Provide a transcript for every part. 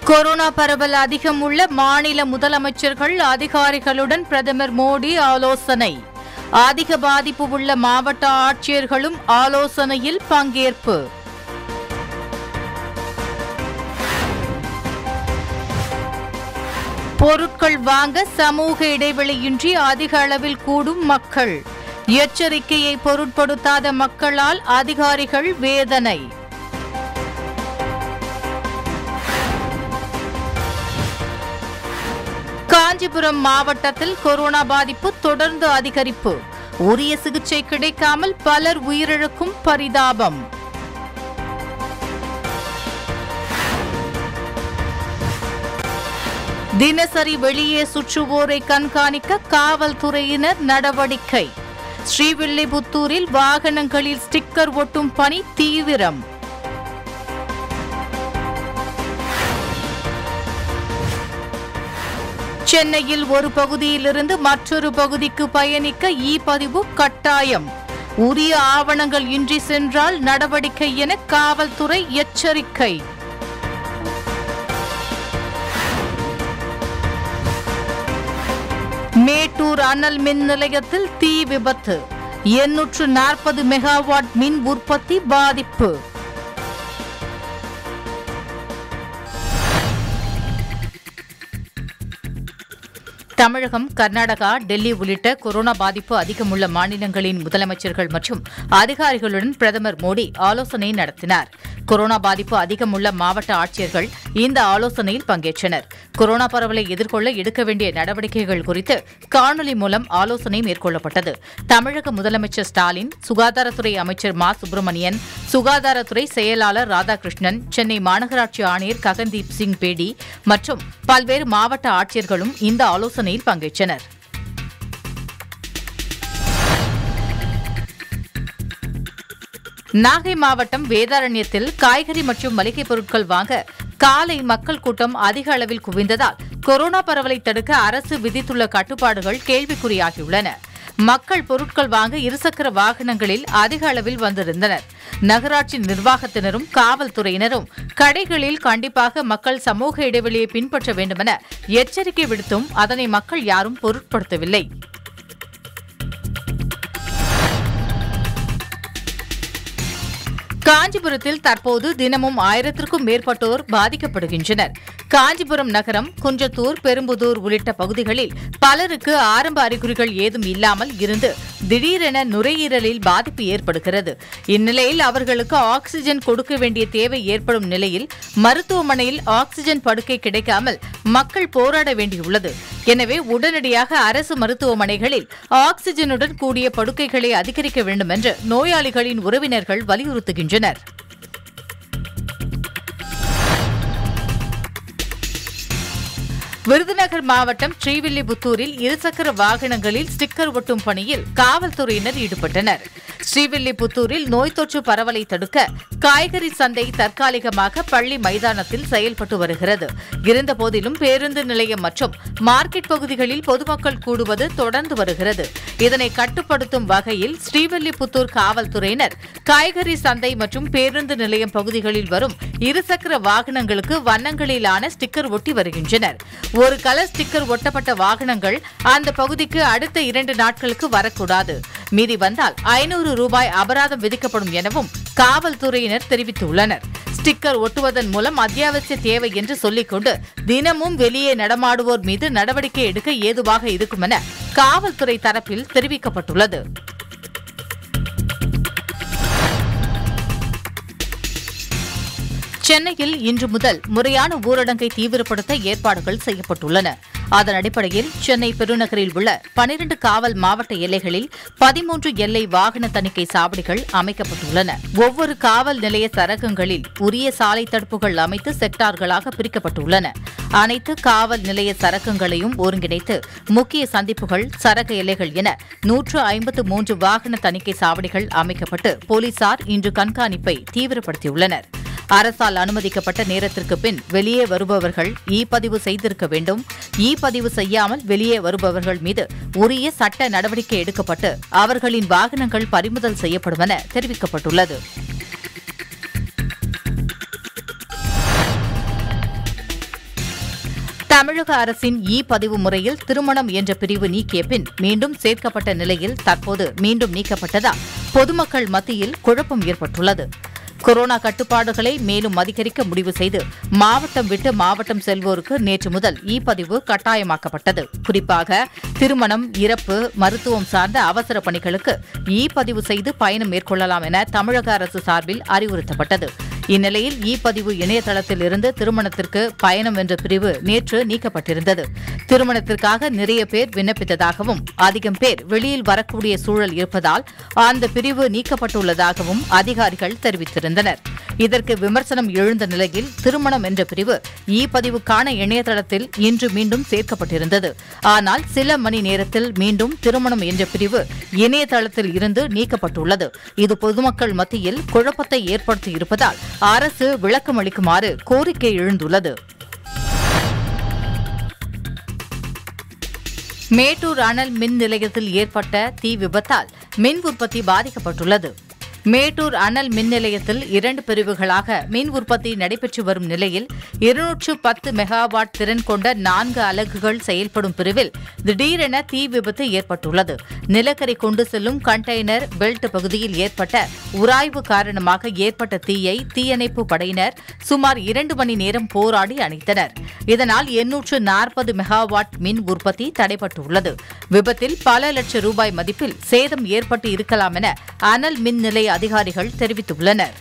Corona பரவல் அதிகம் உள்ள மாநில முதலமைச்சர்கள் அதிகாரிகளுடன் பிரதமர் மோடி ஆலோசனை. அதிக பாதிப்பு உள்ள மாவட்ட ஆட்சியர்களும் ஆலோசனையில் பங்கேற்பு. பொருட்கள் வாங்க சமூக இடைவெளியின்றி அதிக அளவில் கூடும் மக்கள். எச்சரிக்கையை பொருட்படுத்தாத மக்களால் அதிகாரிகள் வேதனை. காஞ்சிபுரம் மாவட்டத்தில் கொரோனா பாதிப்பு தொடர்ந்து அதிகரிப்பு. உரிய சிகிச்சை கிடைக்காமல் பலர் உயிரிழக்கும் பரிதாபம். தினசரி வெளியே சுற்றுவோரை கண்காணிக்க காவல்துறையினர் நடவடிக்கை. ஸ்ரீவில்லிபுத்தூரில் வாகனங்களில் ஸ்டிக்கர் ஒட்டும் பணி தீவிரம். சென்னையில் ஒரு பகுதியிலிருந்து மற்றொரு பகுதிக்கு பயணிக்க பதிவு கட்டாயம். உரிய ஆவணங்கள் இன்றி சென்றால் நடவடிக்கை என காவல்துறை எச்சரிக்கை. மேட்டூர் அனல் மின் நிலையத்தில் தீ விபத்து. 840 மெகாவாட் மின் உற்பத்தி பாதிப்பு. தமிழகம், கர்நாடகா, டெல்லி உள்ளிட்ட கொரோனா பாதிப்பு அதிகம் உள்ள மாநிலங்களின் முதலமைச்சர்கள் மற்றும் அதிகாரிகளுடன் பிரதமர் மோடி ஆலோசனை நடத்தினார். கொரோனா பாதிப்பு அதிகம் உள்ள மாவட்ட ஆட்சியர்கள் இந்த ஆலோசனையில் பங்கேற்றனர். கொரோனா பரவலை எதிர்கொள்ள எடுக்க வேண்டிய நடவடிக்கைகள் குறித்து காணொலி மூலம் ஆலோசனை மேற்கொள்ளப்பட்டது. தமிழக முதலமைச்சர் ஸ்டாலின், சுகாதாரத்துறை அமைச்சர் மா சுப்பிரமணியன், சுகாதாரத்துறை செயலாளர் ராதாகிருஷ்ணன், சென்னை மாநகராட்சி ஆணையர் ககன்தீப் சிங் பேடி மற்றும் பல்வேறு மாவட்ட ஆட்சியர்களும் இந்த ஆலோசனையில் பங்கேற்றனர். நாகை மாவட்டம் வேதாரண்யத்தில் காய்கறி மற்றும் மளிகைப் பொருட்கள் வாங்க காலை மக்கள் கூட்டம் அதிக அளவில் குவிந்ததால் கொரோனா பரவலை தடுக்க அரசு விதித்துள்ள கட்டுப்பாடுகள் கேள்விக்குறியாகியுள்ளன. மக்கள் பொருட்கள் வாங்க இருசக்கர வாகனங்களில் அதிக அளவில் வந்திருந்தனர். நகராட்சி நிர்வாகத்தினரும் காவல்துறையினரும் கடைகளில் கண்டிப்பாக மக்கள் சமூக இடைவெளியை பின்பற்ற வேண்டுமென எச்சரிக்கை விடுத்தும் அதனை மக்கள் யாரும் பொருட்படுத்தவில்லை. காஞ்சிபுரத்தில் தற்போது தினமும் 1000க்கும் மேற்பட்டோர் பாதிக்கப்படுகின்றனர். காஞ்சிபுரம் நகரம், குன்றத்தூர், பெரும்புதூர் உள்ளிட்ட பகுதிகளில் பலருக்கு ஆரம்ப அறிகுறிகள் ஏதும் இல்லாமல் இருந்து திடீரென நுரையீரலில் பாதிப்பு ஏற்படுகிறது. இந்நிலையில் அவர்களுக்கு ஆக்ஸிஜன் கொடுக்க வேண்டிய தேவை ஏற்படும் நிலையில் மருத்துவமனையில் ஆக்ஸிஜன் படுக்கை கிடைக்காமல் மக்கள் போராட வேண்டியுள்ளது. எனவே உடனடியாக அரசு மருத்துவமனைகளில் ஆக்ஸிஜனுடன் கூடிய படுக்கைகளை அதிகரிக்க வேண்டும் என்று நோயாளிகளின் உறவினர்கள் வலியுறுத்துகின்றனர். விருதுநகர் மாவட்டம் ஸ்ரீவில்லிபுத்தூரில் இருசக்கர வாகனங்களில் ஸ்டிக்கர் ஒட்டும் பணியில் காவல்துறையினர் ஈடுபட்டனர். ஸ்ரீவில்லிபுத்தூரில் நோய் தொற்று பரவலை தடுக்க காய்கறி சந்தை தற்காலிகமாக பள்ளி மைதானத்தில் செயல்பட்டு வருகிறது. இருந்தபோதிலும் பேருந்து நிலையம் மற்றும் மார்க்கெட் பகுதிகளில் பொதுமக்கள் கூடுவது தொடர்ந்து வருகிறது. இதனை கட்டுப்படுத்தும் வகையில் ஸ்ரீவில்லிபுத்தூர் காவல்துறையினர் காய்கறி சந்தை மற்றும் பேருந்து நிலையம் பகுதிகளில் வரும் இருசக்கர வாகனங்களுக்கு வண்ணங்களிலான ஸ்டிக்கர் ஒட்டி வருகின்றனர். ஒரு கலர் ஸ்டிக்கர் ஒட்டப்பட்ட வாகனங்கள் அந்த பகுதிக்கு அடுத்த 2 நாட்களுக்கு வரக்கூடாது. மீறி வந்தால் 500 ரூபாய் அபராதம் விதிக்கப்படும் எனவும் காவல்துறையினர் தெரிவித்துள்ளனர். ஸ்டிக்கர் ஒட்டுவதன் மூலம் அத்தியாவசிய தேவை என்று சொல்லிக்கொண்டு தினமும் வெளியே நடமாடுவோர் மீது நடவடிக்கை எடுக்க ஏதுவாக இருக்கும் என காவல்துறை தரப்பில் தெரிவிக்கப்பட்டுள்ளது. சென்னையில் இன்று முதல் முறையான ஊரடங்கை தீவிரப்படுத்த ஏற்பாடுகள் செய்யப்பட்டுள்ளன. அதன் அடிப்படையில் சென்னை பெருநகரில் உள்ள 12 காவல் மாவட்ட எல்லைகளில் 13 எல்லை வாகன தணிக்கை சாவடிகள் அமைக்கப்பட்டுள்ளன. ஒவ்வொரு காவல் நிலைய சரகங்களில் உரிய சாலை தடுப்புகள் அமைத்து செக்டார்களாக பிரிக்கப்பட்டுள்ளன. அனைத்து காவல் நிலைய சரகங்களையும் ஒருங்கிணைத்து முக்கிய சந்திப்புகள், சரக எல்லைகள் என 153 வாகன தணிக்கை சாவடிகள் அமைக்கப்பட்டு போலீசார் இன்று கண்காணிப்பை தீவிரப்படுத்தியுள்ளனர். அரசால் அனுமதிக்கப்பட்ட நேரத்திற்கு பின் வெளியே வருபவர்கள் பதிவு செய்திருக்க வேண்டும். பதிவு செய்யாமல் வெளியே வருபவர்கள் மீது உரிய சட்ட நடவடிக்கை எடுக்கப்பட்டு அவர்களின் வாகனங்கள் பறிமுதல் செய்யப்படும் என தெரிவிக்கப்பட்டுள்ளது. தமிழக அரசின் பதிவு முறையில் திருமணம் என்ற பிரிவு நீக்கிய பின் மீண்டும் சேர்க்கப்பட்ட நிலையில் தற்போது மீண்டும் நீக்கப்பட்டதால் பொதுமக்கள் மத்தியில் குழப்பம் ஏற்பட்டுள்ளது. கொரோனா கட்டுப்பாடுகளை மேலும் அதிகரிக்க முடிவு செய்து மாவட்டம் விட்டு மாவட்டம் செல்வோருக்கு நேற்று முதல் பதிவு கட்டாயமாக்கப்பட்டது. குறிப்பாக திருமணம், இறப்பு, மருத்துவம் சார்ந்த அவசர பணிகளுக்கு பதிவு செய்து பயணம் மேற்கொள்ளலாம் என தமிழக அரசு சார்பில் அறிவுறுத்தப்பட்டது. இந்நிலையில் பதிவு இணையதளத்தில் இருந்து திருமணத்திற்கு பயணம் என்ற பிரிவு நேற்று நீக்கப்பட்டிருந்தது. திருமணத்திற்காக நிறைய பேர் விண்ணப்பித்ததாகவும் அதிகம் பேர் வெளியில் வரக்கூடிய சூழல் இருப்பதால் அந்த பிரிவு நீக்கப்பட்டுள்ளதாகவும் அதிகாரிகள் தெரிவித்திருந்தனர். இதற்கு விமர்சனம் எழுந்த நிலையில் திருமணம் என்ற பிரிவு பதிவுக்கான இணையதளத்தில் இன்று மீண்டும் சேர்க்கப்பட்டிருந்தது. ஆனால் சில மணி நேரத்தில் மீண்டும் திருமணம் என்ற பிரிவு இணையதளத்தில் இருந்து நீக்கப்பட்டுள்ளது. இது பொதுமக்கள் மத்தியில் குழப்பத்தை ஏற்படுத்தியிருப்பதால் அரசு விளக்கம் அளிக்குமாறு கோரிக்கை எழுந்துள்ளது. மேட்டூர் அனல் மின் நிலையத்தில் ஏற்பட்ட தீ விபத்தால் மின் உற்பத்தி பாதிக்கப்பட்டுள்ளது. மேட்டூர் அனல் மின் நிலையத்தில் 2 பிரிவுகளாக மின் உற்பத்தி நடைபெற்று வரும் நிலையில் 210 மெகாவாட் திறன் கொண்ட 4 அலகுகள் செயல்படும் பிரிவில் திடீரென தீ விபத்து ஏற்பட்டுள்ளது. நிலக்கரி கொண்டு செல்லும் கண்டெய்னர் பெல்ட் பகுதியில் ஏற்பட்ட உராய்வு காரணமாக ஏற்பட்ட தீயை தீயணைப்பு படையினர் சுமார் 2 மணி நேரம் போராடி அணைத்தனர். இதனால் 840 மெகாவாட் மின் உற்பத்தி தடைபட்டுள்ளது. விபத்தில் பல லட்சம் ரூபாய் மதிப்பில் சேதம் ஏற்பட்டு இருக்கலாம் என அனல் மின் நிலைய அதிகாரிகள் தெரிவித்துள்ளனர்.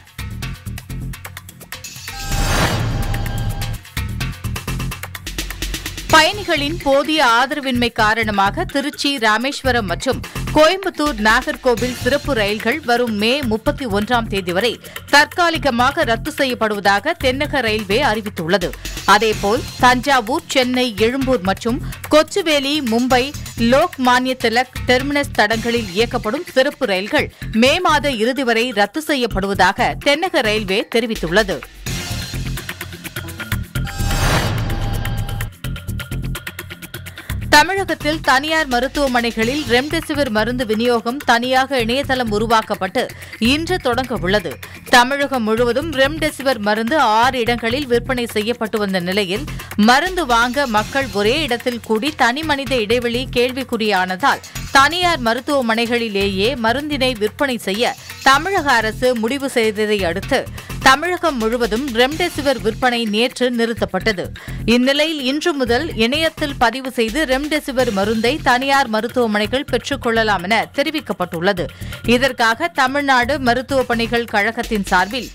பயணிகளின் போதிய ஆதரவின்மை காரணமாக திருச்சி, ராமேஸ்வரம் மற்றும் கோயம்புத்தூர், நாகர்கோவில் சிறப்பு ரயில்கள் வரும் மே 31ஆம் தேதி வரை தற்காலிகமாக ரத்து செய்யப்படுவதாக தென்னக ரயில்வே அறிவித்துள்ளது. அதேபோல் தஞ்சாவூர், சென்னை, எழும்பூர் மற்றும் கொச்சுவேலி, மும்பை, லோக்மான்ய திலக் டெர்மினஸ் தடங்களில் இயக்கப்படும் சிறப்பு ரயில்கள் மே மாத இறுதி வரை ரத்து செய்யப்படுவதாக தென்னக ரயில்வே தெரிவித்துள்ளது. தமிழகத்தில் தனியார் மருத்துவமனைகளில் ரெம்டெசிவிர் மருந்து விநியோகம் தனியாக இணையதளம் உருவாக்கப்பட்டு இன்று தொடங்க உள்ளது. தமிழகம் முழுவதும் ரெம்டெசிவிர் மருந்து 6 இடங்களில் விற்பனை செய்யப்பட்டு வந்த நிலையில் மருந்து வாங்க மக்கள் ஒரே இடத்தில் கூடி தனிமனித இடைவெளி கேள்விக்குறியானதால் தனியார் மருத்துவமனைகளிலேயே மருந்தினை விற்பனை செய்ய தமிழக அரசு முடிவு செய்ததை அடுத்து தமிழகம் முழுவதும் ரெம்டெசிவிர் விற்பனை நேற்று நிறுத்தப்பட்டது. இந்நிலையில் இன்று முதல் இணையத்தில் பதிவு செய்து ரெம்டெசிவிர் மருந்தை தனியார் மருத்துவமனைகள் பெற்றுக் கொள்ளலாம் என தெரிவிக்கப்பட்டுள்ளது. இதற்காக தமிழ்நாடு மருத்துவ பணிகள் கழகத்தின் சார்பில்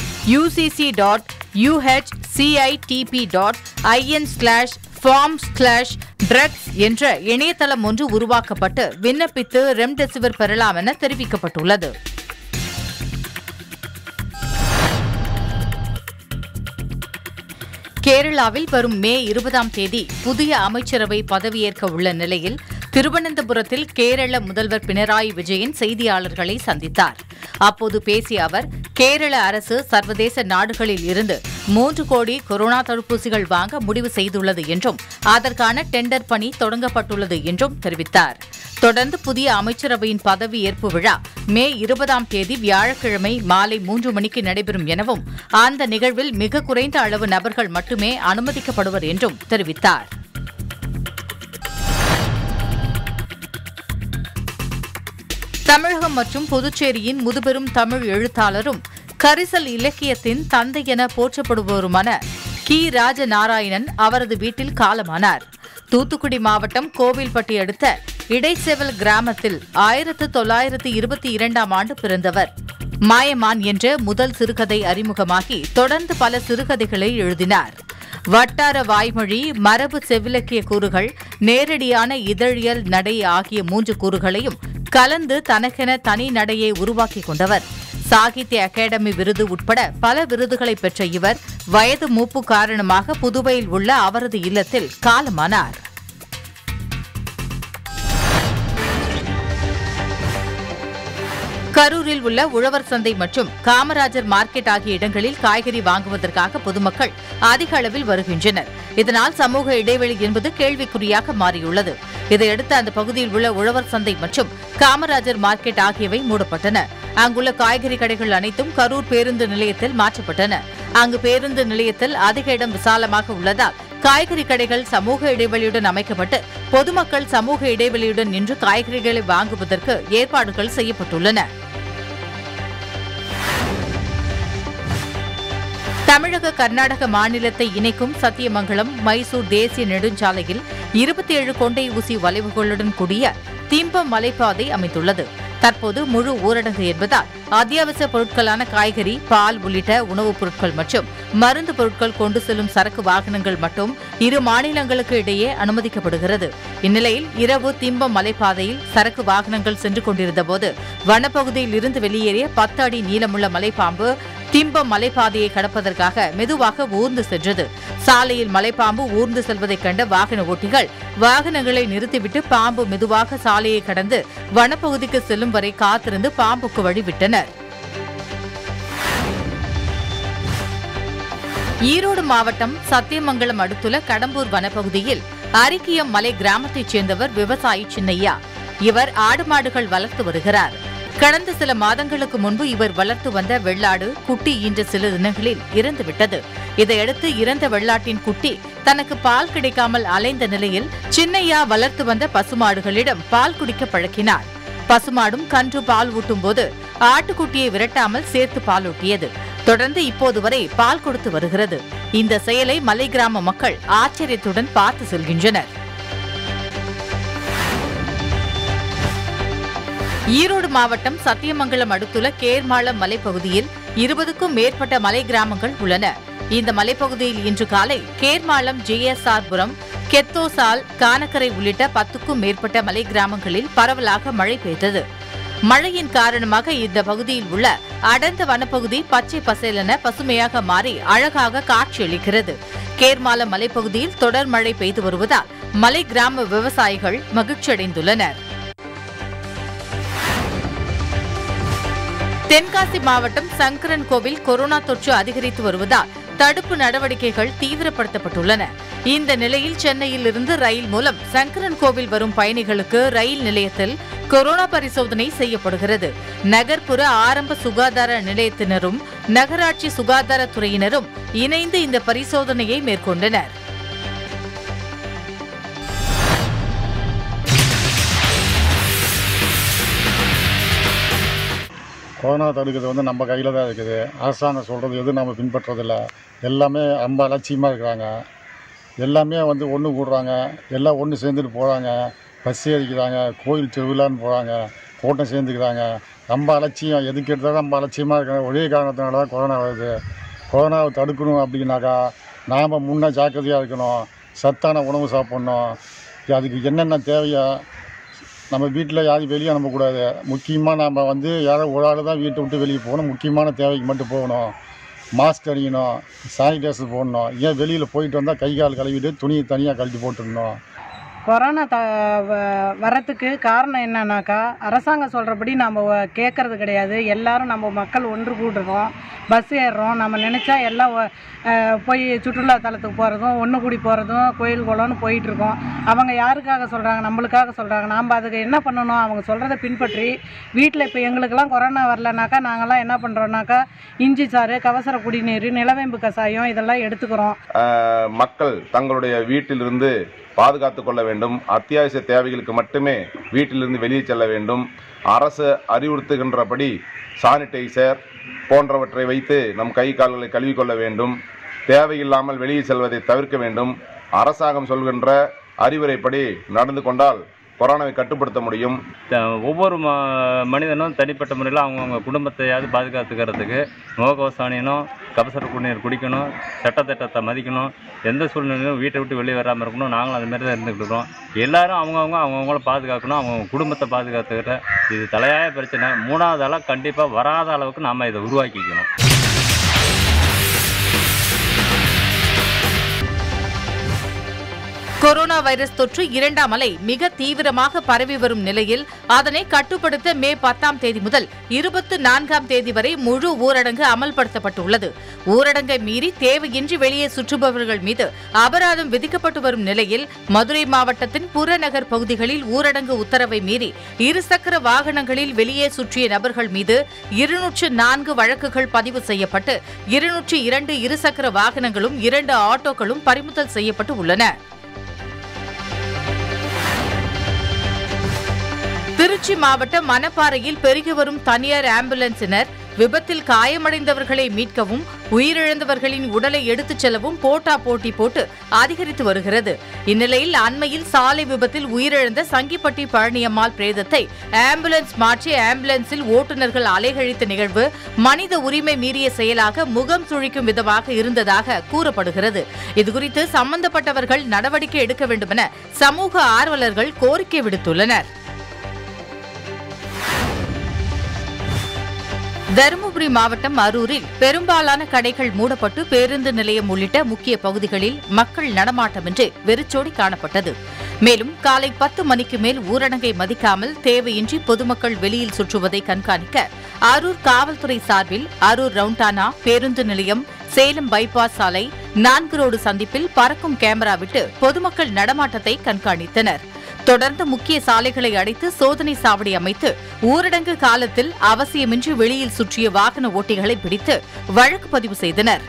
ucc.uhcit.in/form/drugs என்ற இணையதளம் ஒன்று உருவாக்கப்பட்டு விண்ணப்பித்து ரெம்டெசிவிர் பெறலாம் என தெரிவிக்கப்பட்டுள்ளது. கேரளாவில் வரும் மே 20ஆம் தேதி புதிய அமைச்சரவை பதவியேற்க உள்ள நிலையில் திருவனந்தபுரத்தில் கேரள முதல்வர் பினராயி விஜயன் செய்தியாளர்களை சந்தித்தார். அப்போது பேசிய அவர், கேரள அரசு சர்வதேச நாடுகளில் இருந்து 3 கோடி கொரோனா தடுப்பூசிகள் வாங்க முடிவு செய்துள்ளது என்றும் அதற்கான டெண்டர் பணி தொடங்கப்பட்டுள்ளது என்றும் தெரிவித்தார். தொடர்ந்து புதிய அமைச்சரவையின் பதவியேற்பு விழா மே 20ஆம் தேதி வியாழக்கிழமை மாலை 3 மணிக்கு நடைபெறும் எனவும் அந்த நிகழ்வில் மிக குறைந்த அளவு நபர்கள் மட்டுமே அனுமதிக்கப்படுவர் என்றும் தெரிவித்தார். தமிழகம் மற்றும் புதுச்சேரியின் முதுபெரும் தமிழ் எழுத்தாளரும் கரிசல் இலக்கியத்தின் தந்தை என போற்றப்படுபவருமான கி. ராஜநாராயணன் அவரது வீட்டில் காலமானார். தூத்துக்குடி மாவட்டம் கோவில்பட்டி அடுத்த இடைச்செவல் கிராமத்தில் 1922ஆம் ஆண்டு பிறந்தவர். மாயமான் என்ற முதல் சிறுகதை அறிமுகமாகி தொடர்ந்து பல சிறுகதைகளை எழுதினார். வட்டார வாய்மொழி, மரபு செவ்விலக்கிய கூறுகள், நேரடியான இதழியல் நடை ஆகிய 3 கூறுகளையும் கலந்து தனக்கென தனி நடையை உருவாக்கிக் கொண்டவர். சாகித்ய அகாடமி விருது உட்பட பல விருதுகளை பெற்ற இவர் வயது மூப்பு காரணமாக புதுவையில் உள்ள அவரது இல்லத்தில் காலமானார். கரூரில் உள்ள உழவர் சந்தை மற்றும் காமராஜர் மார்க்கெட் ஆகிய இடங்களில் காய்கறி வாங்குவதற்காக பொதுமக்கள் அதிக அளவில் வருகின்றனர். இதனால் சமூக இடைவெளி என்பது கேள்விக்குறியாக மாறியுள்ளது. இதையடுத்து அந்த பகுதியில் உள்ள உழவர் சந்தை மற்றும் காமராஜர் மார்க்கெட் ஆகியவை மூடப்பட்டன. அங்குள்ள காய்கறி கடைகள் அனைத்தும் கரூர் பேருந்து நிலையத்தில் மாற்றப்பட்டன. அங்கு பேருந்து நிலையத்தில் அதிக இடம் விசாலமாக உள்ளதால் காய்கறி கடைகள் சமூக இடைவெளியுடன் அமைக்கப்பட்டு பொதுமக்கள் சமூக இடைவெளியுடன் நின்று காய்கறிகளை வாங்குவதற்கு ஏற்பாடுகள் செய்யப்பட்டுள்ளன. தமிழக கர்நாடக மாநிலத்தை இணைக்கும் சத்தியமங்கலம் மைசூர் தேசிய நெடுஞ்சாலையில் 27 கொண்டை ஊசி வளைவுகளுடன் கூடிய திம்பம் மலைப்பாதை அமைந்துள்ளது. தற்போது முழு ஊரடங்கு என்பதால் அத்தியாவசிய பொருட்களான காய்கறி, பால் உள்ளிட்ட உணவுப் பொருட்கள் மற்றும் மருந்து பொருட்கள் கொண்டு செல்லும் சரக்கு வாகனங்கள் மட்டும் இரு மாநிலங்களுக்கு இடையே அனுமதிக்கப்படுகிறது. இந்நிலையில் இரவு திம்பம் மலைப்பாதையில் சரக்கு வாகனங்கள் சென்று கொண்டிருந்தபோது வனப்பகுதியில் இருந்து வெளியேறிய 10 அடி நீளமுள்ள மலைப்பாம்பு திம்பம் மலைப்பாதையை கடப்பதற்காக மெதுவாக ஊர்ந்து சென்றது. சாலையில் மலைப்பாம்பு ஊர்ந்து செல்வதைக் கண்ட வாகன ஓட்டிகள் வாகனங்களை நிறுத்திவிட்டு பாம்பு மெதுவாக சாலையை கடந்து வனப்பகுதிக்கு செல்லும் வரை காத்திருந்து பாம்புக்கு வழிவிட்டனர். ஈரோடு மாவட்டம் சத்தியமங்கலம் அடுத்துள்ள கடம்பூர் வனப்பகுதியில் அரிக்கியம் மலை கிராமத்தைச் சேர்ந்தவர் விவசாயி சின்னையா. இவர் ஆடு மாடுகள் வளர்த்து வருகிறார். கடந்த சில மாதங்களுக்கு முன்பு இவர் வளர்த்து வந்த வெள்ளாடு குட்டி ஈன்ற சில தினங்களில் இறந்துவிட்டது. இதையடுத்து இறந்த வெள்ளாட்டின் குட்டி தனக்கு பால் கிடைக்காமல் அலைந்த நிலையில் சின்னையா வளர்த்து வந்த பசுமாடுகளிடம் பால் குடிக்க பழக்கினார். பசுமாடும் கன்று பால் ஊட்டும் போது ஆட்டுக்குட்டியை விரட்டாமல் சேர்த்து பாலூட்டியது. தொடர்ந்து இப்போது வரை பால் கொடுத்து வருகிறது. இந்த செயலை மலை கிராம மக்கள் ஆச்சரியத்துடன் பார்த்து செல்கின்றனர். ஈரோடு மாவட்டம் சத்தியமங்கலம் அடுத்துள்ள கேர்மாளம் மலைப்பகுதியில் 20க்கும் மேற்பட்ட மலை கிராமங்கள் உள்ளன. இந்த மலைப்பகுதியில் இன்று காலை கேர்மாளம், ஜேஎஸ்ஆர்புரம், கெத்தோசால், கானக்கரை உள்ளிட்ட 10க்கும் மேற்பட்ட மலை கிராமங்களில் பரவலாக மழை பெய்தது. மழையின் காரணமாக இந்த பகுதியில் உள்ள அடர்ந்த வனப்பகுதி பச்சை பசேலென பசுமையாக மாறி அழகாக காட்சியளிக்கிறது. கேர்மாளம் மலைப்பகுதியில் தொடர் மழை பெய்து வருவதால் மலை கிராம விவசாயிகள் மகிழ்ச்சியடைந்துள்ளனர். தென்காசி மாவட்டம் சங்கரன் கோவில் கொரோனா தொற்று அதிகரித்து வருவதால் தடுப்பு நடவடிக்கைகள் தீவிரப்படுத்தப்பட்டுள்ளன. இந்த நிலையில் சென்னையில் இருந்து ரயில் மூலம் சங்கரன் கோவில் வரும் பயணிகளுக்கு ரயில் நிலையத்தில் கொரோனா பரிசோதனை செய்யப்படுகிறது. நகர்ப்புற ஆரம்ப சுகாதார நிலையத்தினரும் நகராட்சி சுகாதாரத்துறையினரும் இணைந்து இந்த பரிசோதனையை மேற்கொண்டனர். கொரோனா தடுக்கிறது நம்ம கையில் தான் இருக்குது. அரசாங்கம் சொல்கிறது எதுவும் நம்ம பின்பற்றதில்லை. எல்லாமே ரொம்ப அலட்சியமாக இருக்கிறாங்க. எல்லாமே ஒன்று கூடுறாங்க, எல்லாம் ஒன்று சேர்ந்துட்டு போகிறாங்க, பஸ் ஏறிக்கிறாங்க, கோயில் திருவிழான்னு போகிறாங்க, கூட்டம் சேர்ந்துக்கிறாங்க. ரொம்ப அலட்சியம், எதுக்கு எடுத்தாலும் ரொம்ப அலட்சியமாக இருக்கிறாங்க. ஒரே காரணத்தினால தான் கொரோனா வருது. கொரோனாவை தடுக்கணும் அப்படின்னாக்கா நாம் முன்னே ஜாக்கிரதையாக இருக்கணும், சத்தான உணவு சாப்பிட்ணும். அதுக்கு என்னென்ன தேவையோ நம்ம வீட்டில் யாரும் வெளியே அனுப்பக்கூடாது. முக்கியமாக நாம் யாரோ ஒரு ஆள் தான் வீட்டை விட்டு வெளியே போகணும். முக்கியமான தேவைக்கு மட்டும் போகணும். மாஸ்க் அணியணும், சானிடைசர் போடணும். ஏன் வெளியில் போயிட்டு வந்தால் கை கால் கழுவிட்டு துணியை தனியாக கழட்டி போட்டுடணும். கொரோனா வரத்துக்கு காரணம் என்னன்னாக்கா, அரசாங்கம் சொல்கிறபடி நம்ம கேட்குறது கிடையாது. எல்லோரும் நம்ம மக்கள் ஒன்று கூடுறோம், பஸ் ஏறுறோம். நம்ம நினச்சா எல்லாம் போய் சுற்றுலா தலத்துக்கு போகிறதும் ஒன்று கூடி போகிறதும் கோயில் குளம்னு போயிட்டுருக்கோம். அவங்க யாருக்காக சொல்கிறாங்க? நம்மளுக்காக சொல்கிறாங்க. நாம் அதுக்கு என்ன பண்ணணும்? அவங்க சொல்கிறத பின்பற்றி வீட்டில் இப்போ எங்களுக்கெல்லாம் கொரோனா வரலனாக்கா நாங்கள்லாம் என்ன பண்ணுறோன்னாக்கா இஞ்சி சாறு, கவசர குடிநீர், நிலவேம்பு கசாயம் இதெல்லாம் எடுத்துக்கிறோம். மக்கள் தங்களுடைய வீட்டிலிருந்து பாதுகாத்து கொள்ள வேண்டும். அத்தியாவசிய தேவைகளுக்கு மட்டுமே வீட்டிலிருந்து வெளியே செல்ல வேண்டும். அரசு அறிவுறுத்துகின்றபடி சானிடைசர் போன்றவற்றை வைத்து நம் கை கால்களை கழுவிக்கொள்ள வேண்டும். தேவையில்லாமல் வெளியே செல்வதை தவிர்க்க வேண்டும். அரசாங்கம் சொல்கின்ற அறிவுரைப்படி நடந்து கொண்டால் கொரோனாவை கட்டுப்படுத்த முடியும். ஒவ்வொரு மனிதனும் தனிப்பட்ட முறையில் அவங்கவுங்க குடும்பத்தையாவது பாதுகாத்துக்கிறதுக்கு முகக்கவசம் அணியணும், கபசர குடிநீர் குடிக்கணும், சட்டத்திட்டத்தை மதிக்கணும், எந்த சூழ்நிலையும் வீட்டை விட்டு வெளியே வராமல் இருக்கணும். நாங்களும் அதுமாரி தான் இருந்துக்கிட்டு இருக்கோம். எல்லோரும் அவங்கவுங்கள பாதுகாக்கணும், அவங்க குடும்பத்தை பாதுகாத்துக்கிட்ட இது தலையாய பிரச்சனை. 3வது ஆளாக கண்டிப்பாக வராத அளவுக்கு நாம் இதை உருவாக்கிக்கணும். கொரோனா வைரஸ் தொற்று 2ஆம் அலை மிக தீவிரமாக பரவி வரும் நிலையில் அதனை கட்டுப்படுத்த மே 10ஆம் தேதி முதல் 24ஆம் தேதி வரை முழு ஊரடங்கு அமல்படுத்தப்பட்டுள்ளது. ஊரடங்கை மீறி தேவையின்றி வெளியே சுற்றுபவர்கள் மீது அபராதம் விதிக்கப்பட்டு வரும் நிலையில் மதுரை மாவட்டத்தின் புறநகர் பகுதிகளில் ஊரடங்கு உத்தரவை மீறி இருசக்கர வாகனங்களில் வெளியே சுற்றிய நபர்கள் மீது 204 வழக்குகள் பதிவு செய்யப்பட்டு 202 இருசக்கர வாகனங்களும் 2 ஆட்டோக்களும் பறிமுதல் செய்யப்பட்டு உள்ளன. திருச்சி மாவட்டம் மணப்பாறையில் பெருகி வரும் தனியார் ஆம்புலன்ஸினர் விபத்தில் காயமடைந்தவர்களை மீட்கவும் உயிரிழந்தவர்களின் உடலை எடுத்துச் செல்லவும் போட்டி போட்டு அதிகரித்து வருகிறது. இந்நிலையில் அண்மையில் சாலை விபத்தில் உயிரிழந்த சங்கிப்பட்டி பழனியம்மாள் பிரேதத்தை ஆம்புலன்ஸ் மாற்றி ஆம்புலன்ஸில் ஓட்டுநர்கள் அலைகழித்த நிகழ்வு மனித உரிமை மீறிய செயலாக முகம் சுழிக்கும் விதமாக இருந்ததாக கூறப்படுகிறது. இதுகுறித்து சம்பந்தப்பட்டவர்கள் நடவடிக்கை எடுக்க வேண்டுமென சமூக ஆர்வலர்கள் கோரிக்கை விடுத்துள்ளனர். தருமபுரி மாவட்டம் அரூரில் பெரும்பாலான கடைகள் மூடப்பட்டு பேருந்து நிலையம் உள்ளிட்ட முக்கிய பகுதிகளில் மக்கள் நடமாட்டமின்றி வெறிச்சோடி காணப்பட்டது. மேலும் காலை 10 மணிக்கு மேல் ஊரடங்கை மதிக்காமல் தேவையின்றி பொதுமக்கள் வெளியில் சுற்றுவதை கண்காணிக்க அரூர் காவல்துறை சார்பில் அரூர் ரவுண்டானா பேருந்து நிலையம், சேலம் பைபாஸ் சாலை, 4 ரோடு சந்திப்பில் பறக்கும் கேமரா விட்டு பொதுமக்கள் நடமாட்டத்தை கண்காணித்தனர். தொடர்ந்து முக்கிய சாலைகளை அடைத்து சோதனை சாவடி அமைத்து ஊரடங்கு காலத்தில் அவசியமின்றி வெளியில் சுற்றிய வாகன ஓட்டிகளை பிடித்து வழக்கு பதிவு செய்தனர்.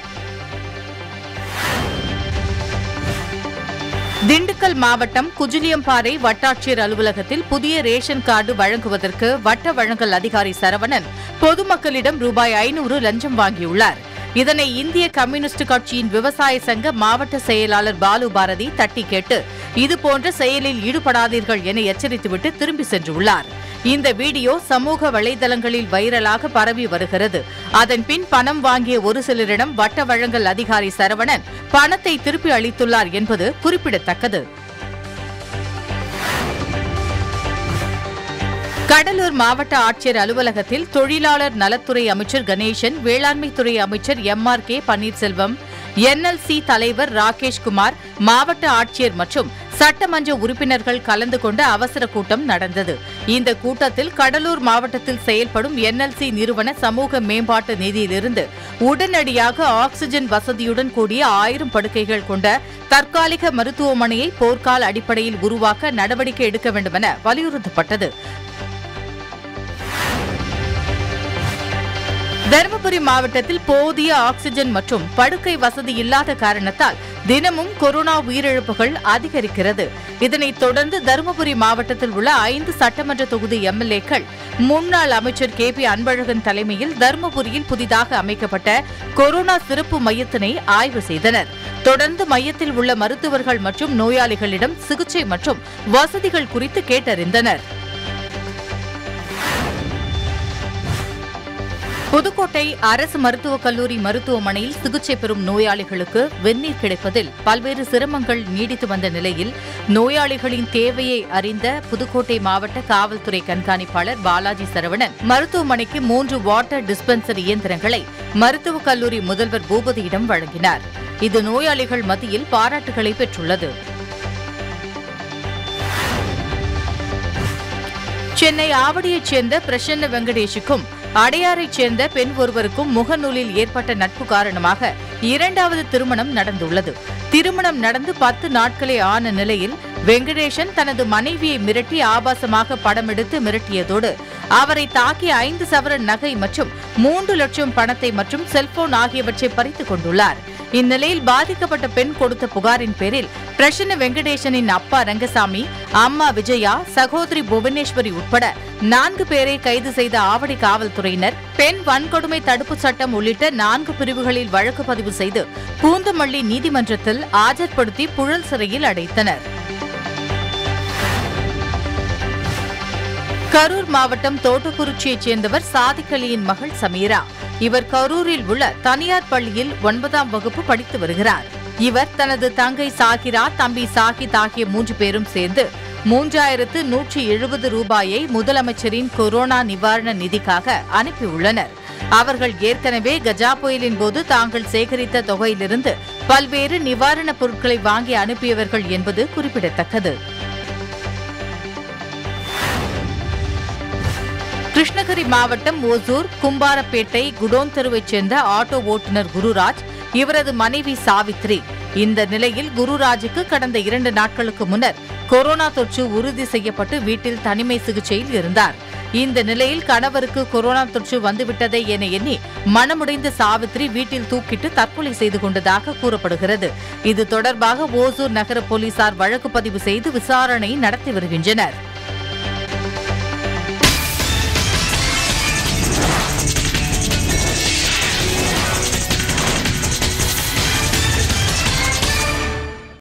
திண்டுக்கல் மாவட்டம் குஜிலியம்பாறை வட்டாட்சியர் அலுவலகத்தில் புதிய ரேஷன் கார்டு வழங்குவதற்கு வட்ட வழங்கல் அதிகாரி சரவணன் பொதுமக்களிடம் ரூபாய் 500 லஞ்சம் வாங்கியுள்ளார். இதனை இந்திய கம்யூனிஸ்ட் கட்சியின் விவசாய சங்க மாவட்ட செயலாளர் பாலு பாரதி தட்டி கேட்டு இதுபோன்ற செயலில் ஈடுபடாதீர்கள் என எச்சரித்துவிட்டு திரும்பி சென்றுள்ளார். இந்த வீடியோ சமூக வலைதளங்களில் வைரலாக பரவி வருகிறது. அதன்பின் பணம் வாங்கிய ஒரு சிலரிடம் வட்ட வழங்கல் அதிகாரி சரவணன் பணத்தை திருப்பி அளித்துள்ளார் என்பது குறிப்பிடத்தக்கது. கடலூர் மாவட்ட ஆட்சியர் அலுவலகத்தில் தொழிலாளர் நலத்துறை அமைச்சர் கணேசன், வேளாண்மைத்துறை அமைச்சர் MRK பன்னீர்செல்வம், NLC தலைவர் ராகேஷ்குமார், மாவட்ட ஆட்சியர் மற்றும் சட்டமன்ற உறுப்பினர்கள் கலந்து கொண்ட அவசர கூட்டம் நடந்தது. இந்த கூட்டத்தில் கடலூர் மாவட்டத்தில் செயல்படும் NLC நிறுவன சமூக மேம்பாட்டு நிதியிலிருந்து உடனடியாக ஆக்ஸிஜன் வசதியுடன் கூடிய 1000 படுக்கைகள் கொண்ட தற்காலிக மருத்துவமனையை போர்க்கால அடிப்படையில் உருவாக்க நடவடிக்கை எடுக்க வேண்டுமென வலியுறுத்தப்பட்டது. தருமபுரி மாவட்டத்தில் போதிய ஆக்ஸிஜன் மற்றும் படுக்கை வசதி இல்லாத காரணத்தால் தினமும் கொரோனா உயிரிழப்புகள் அதிகரிக்கிறது. இதனைத் தொடர்ந்து தருமபுரி மாவட்டத்தில் உள்ள 5 சட்டமன்ற தொகுதி MLAக்கள் முன்னாள் அமைச்சர் KP அன்பழகன் தலைமையில் தருமபுரியில் புதிதாக அமைக்கப்பட்ட கொரோனா சிறப்பு மையத்தினை ஆய்வு செய்தனர். தொடர்ந்து மையத்தில் உள்ள மருத்துவர்கள் மற்றும் நோயாளிகளிடம் சிகிச்சை மற்றும் வசதிகள் குறித்து கேட்டறிந்தனர். புதுக்கோட்டை அரசு மருத்துவக் கல்லூரி மருத்துவமனையில் சிகிச்சை பெறும் நோயாளிகளுக்கு வெந்நீர் கிடைப்பதில் பல்வேறு சிரமங்கள் நீடித்து வந்த நிலையில் நோயாளிகளின் தேவையை அறிந்த புதுக்கோட்டை மாவட்ட காவல்துறை கண்காணிப்பாளர் பாலாஜி சரவணன் மருத்துவமனைக்கு 3 வாட்டர் டிஸ்பென்சர் இயந்திரங்களை மருத்துவக் கல்லூரி முதல்வர் பூபதியிடம் வழங்கினார். இது நோயாளிகள் மத்தியில் பாராட்டுகளை பெற்றுள்ளது. சென்னை ஆவடியைச் சேர்ந்த பிரசன்ன வெங்கடேஷுக்கும் அடையாரைச் சேர்ந்த பெண் ஒருவருக்கும் முகநூலில் ஏற்பட்ட நட்பு காரணமாக 2வது திருமணம் நடந்துள்ளது. திருமணம் நடந்து 10 நாட்களே ஆன நிலையில் வெங்கடேசன் தனது மனைவியை மிரட்டி ஆபாசமாக படம் எடுத்து மிரட்டியதோடு அவரை தாக்கி 5 சவரன் நகை மற்றும் 3 லட்சம் பணத்தை மற்றும் செல்போன் ஆகியவற்றை பறித்துக் கொண்டுள்ளார். இந்நிலையில் பாதிக்கப்பட்ட பெண் கொடுத்த புகாரின் பேரில் பிரசன்ன வெங்கடேசனின் அப்பா ரங்கசாமி, அம்மா விஜயா, சகோதரி புவனேஸ்வரி உட்பட 4 பேரை கைது செய்த ஆவடி காவல்துறையினர் பெண் வன்கொடுமை தடுப்பு சட்டம் உள்ளிட்ட 4 பிரிவுகளில் வழக்கு பதிவு செய்து பூந்தமல்லி நீதிமன்றத்தில் ஆஜர்படுத்தி புழல் சிறையில் அடைத்தனர். கரூர் மாவட்டம் தோட்டக்குறிச்சியைச் சேர்ந்தவர் சாதிக் அலியின் மகள் சமீரா. இவர் கரூரில் உள்ள தனியார் பள்ளியில் 9ஆம் வகுப்பு படித்து வருகிறார். இவர் தனது தங்கை சாகிரா, தம்பி சாகித் ஆகிய 3 பேரும் சேர்ந்து 3170 ரூபாயை முதலமைச்சரின் கொரோனா நிவாரண நிதிக்காக அனுப்பியுள்ளனர். அவர்கள் ஏற்கனவே கஜா புயலின் போது தாங்கள் சேகரித்த தொகையிலிருந்து பல்வேறு நிவாரணப் பொருட்களை வாங்கி அனுப்பியவர்கள் என்பது குறிப்பிடத்தக்கது. கிருஷ்ணகிரி மாவட்டம் ஓசூர் கும்பாரப்பேட்டை குடோன் தெருவைச் சேர்ந்த ஆட்டோ ஓட்டுநர் குருராஜ், இவரது மனைவி சாவித்ரி. இந்த நிலையில் குருராஜுக்கு கடந்த 2 நாட்களுக்கு முன்னர் கொரோனா தொற்று உறுதி செய்யப்பட்டு வீட்டில் தனிமை சிகிச்சையில் இருந்தார். இந்த நிலையில் கணவருக்கு கொரோனா தொற்று வந்துவிட்டதே என எண்ணி மனமுடைந்த சாவித்ரி வீட்டில் தூக்கிட்டு தற்கொலை செய்து கொண்டதாக கூறப்படுகிறது. இது தொடர்பாக ஓசூர் நகர போலீசார் வழக்கு பதிவு செய்து விசாரணை நடத்தி வருகின்றனர்.